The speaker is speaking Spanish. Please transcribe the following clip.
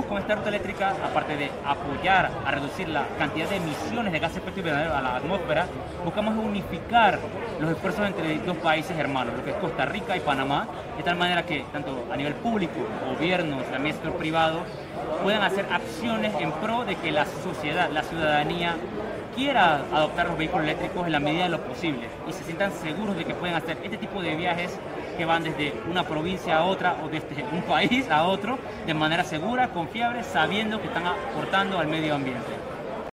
buscamos con esta ruta eléctrica, aparte de apoyar a reducir la cantidad de emisiones de gases de efecto invernadero a la atmósfera, buscamos unificar los esfuerzos entre dos países hermanos, lo que es Costa Rica y Panamá, de tal manera que tanto a nivel público, gobiernos, también sector privado, puedan hacer acciones en pro de que la sociedad, la ciudadanía, quiera adoptar los vehículos eléctricos en la medida de lo posible y se sientan seguros de que pueden hacer este tipo de viajes que van desde una provincia a otra o desde un país a otro de manera segura, confiable, sabiendo que están aportando al medio ambiente.